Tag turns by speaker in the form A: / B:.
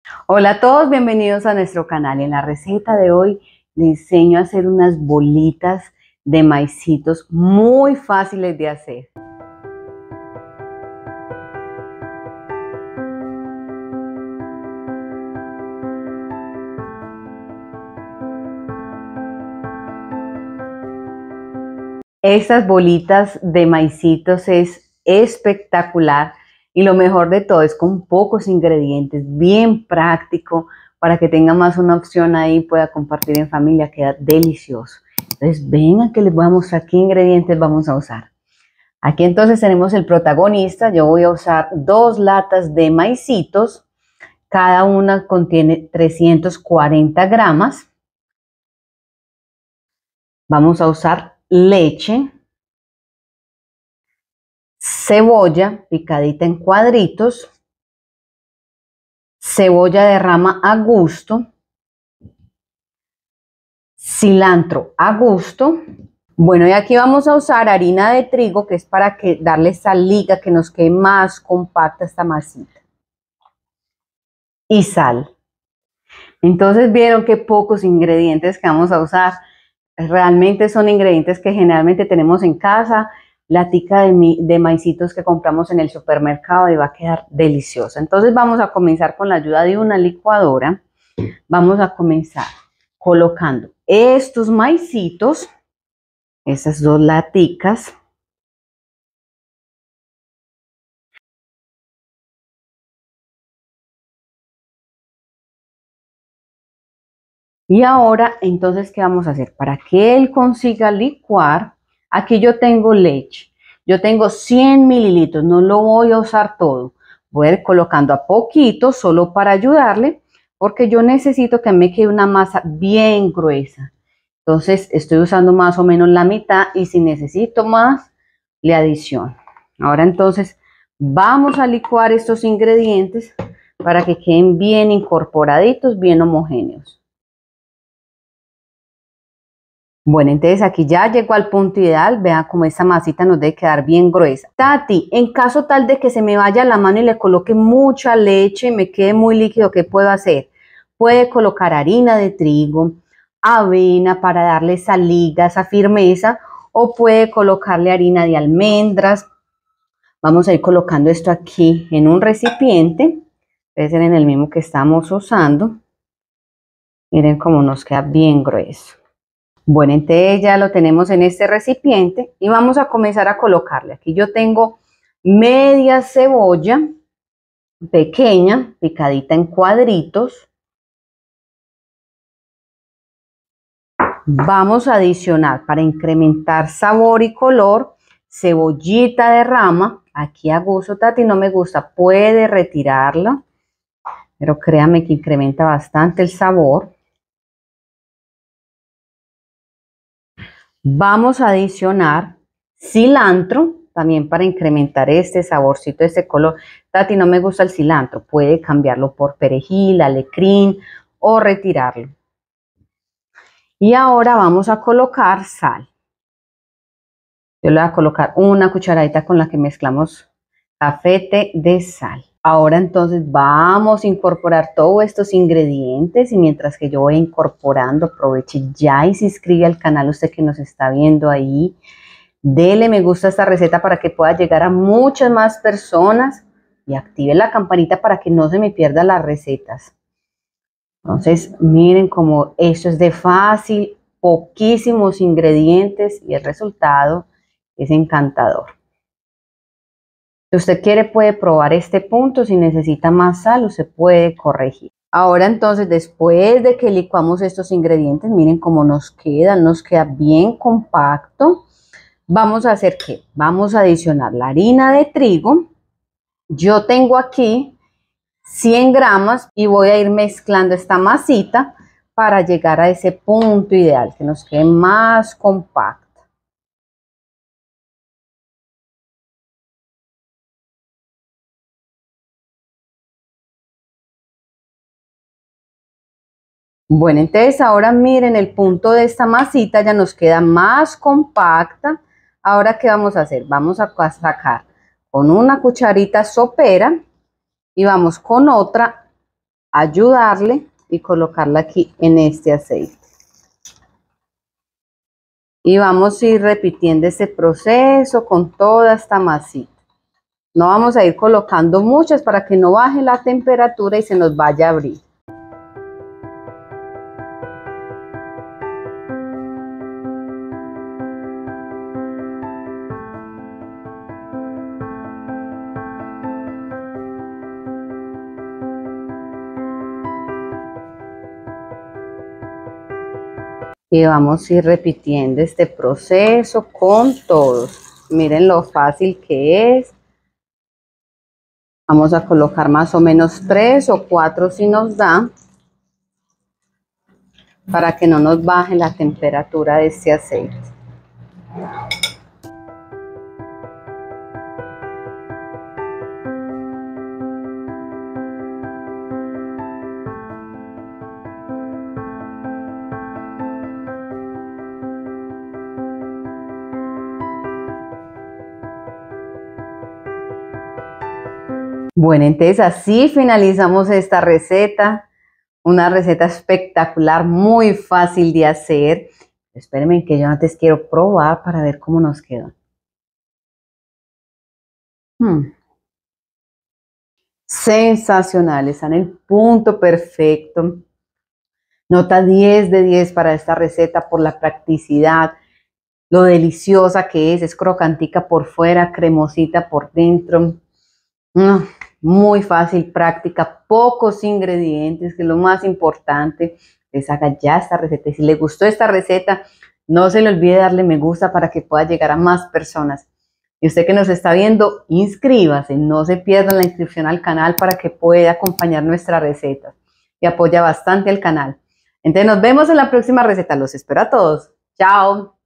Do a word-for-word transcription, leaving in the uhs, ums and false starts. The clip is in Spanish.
A: Hola a todos, bienvenidos a nuestro canal. En la receta de hoy les enseño a hacer unas bolitas de maicitos muy fáciles de hacer. Estas bolitas de maicitos es espectacular y lo mejor de todo es con pocos ingredientes, bien práctico para que tenga más una opción ahí, pueda compartir en familia, queda delicioso. Entonces vengan que les voy a mostrar qué ingredientes vamos a usar. Aquí entonces tenemos el protagonista. Yo voy a usar dos latas de maicitos, cada una contiene trescientos cuarenta gramos. Vamos a usar leche, cebolla picadita en cuadritos, cebolla de rama a gusto, cilantro a gusto. Bueno, y aquí vamos a usar harina de trigo, que es para que darle esa liga, que nos quede más compacta esta masita. Y sal. Entonces vieron qué pocos ingredientes que vamos a usar. Realmente son ingredientes que generalmente tenemos en casa. Latica de, de maicitos que compramos en el supermercado y va a quedar deliciosa. Entonces vamos a comenzar con la ayuda de una licuadora. Vamos a comenzar colocando estos maicitos, esas dos laticas. Y ahora, entonces, ¿qué vamos a hacer? Para que él consiga licuar, aquí yo tengo leche. Yo tengo cien mililitros, no lo voy a usar todo. Voy a ir colocando a poquito, solo para ayudarle, porque yo necesito que me quede una masa bien gruesa. Entonces, estoy usando más o menos la mitad y si necesito más, le adiciono. Ahora, entonces, vamos a licuar estos ingredientes para que queden bien incorporaditos, bien homogéneos. Bueno, entonces aquí ya llegó al punto ideal. Vean cómo esta masita nos debe quedar bien gruesa. Tati, en caso tal de que se me vaya la mano y le coloque mucha leche y me quede muy líquido, ¿qué puedo hacer? Puede colocar harina de trigo, avena para darle esa liga, esa firmeza, o puede colocarle harina de almendras. Vamos a ir colocando esto aquí en un recipiente. Debe ser en el mismo que estamos usando. Miren cómo nos queda bien grueso. Bueno, entonces ya lo tenemos en este recipiente y vamos a comenzar a colocarle. Aquí yo tengo media cebolla pequeña, picadita en cuadritos. Vamos a adicionar, para incrementar sabor y color, cebollita de rama. Aquí a gusto, Tati, no me gusta, puede retirarla, pero créame que incrementa bastante el sabor. Vamos a adicionar cilantro, también para incrementar este saborcito, este color. Tati, no me gusta el cilantro, puede cambiarlo por perejil, alecrín o retirarlo. Y ahora vamos a colocar sal. Yo le voy a colocar una cucharadita con la que mezclamos café de sal. Ahora entonces vamos a incorporar todos estos ingredientes y mientras que yo voy incorporando, aproveche ya y se inscribe al canal usted que nos está viendo ahí. Dele me gusta a esta receta para que pueda llegar a muchas más personas y active la campanita para que no se me pierdan las recetas. Entonces miren cómo esto es de fácil, poquísimos ingredientes y el resultado es encantador. Si usted quiere puede probar este punto, si necesita más sal usted puede corregir. Ahora entonces después de que licuamos estos ingredientes, miren cómo nos queda, nos queda bien compacto. Vamos a hacer ¿qué? Vamos a adicionar la harina de trigo. Yo tengo aquí cien gramos y voy a ir mezclando esta masita para llegar a ese punto ideal, que nos quede más compacto. Bueno, entonces ahora miren el punto de esta masita, ya nos queda más compacta. Ahora, ¿qué vamos a hacer? Vamos a sacar con una cucharita sopera y vamos con otra ayudarle y colocarla aquí en este aceite. Y vamos a ir repitiendo este proceso con toda esta masita. No vamos a ir colocando muchas para que no baje la temperatura y se nos vaya a abrir. Y vamos a ir repitiendo este proceso con todos. Miren lo fácil que es. Vamos a colocar más o menos tres o cuatro si nos da, para que no nos baje la temperatura de este aceite. Bueno, entonces así finalizamos esta receta. Una receta espectacular, muy fácil de hacer. Espérenme que yo antes quiero probar para ver cómo nos quedó. Hmm. Sensacional, está en el punto perfecto. Nota diez de diez para esta receta por la practicidad, lo deliciosa que es, es crocantica por fuera, cremosita por dentro. Mm, muy fácil, práctica, pocos ingredientes, que es lo más importante. Les haga ya esta receta. Y si les gustó esta receta, no se le olvide darle me gusta para que pueda llegar a más personas. Y usted que nos está viendo, inscríbase, no se pierdan la inscripción al canal para que pueda acompañar nuestra receta. Y apoya bastante al canal. Entonces nos vemos en la próxima receta. Los espero a todos. Chao.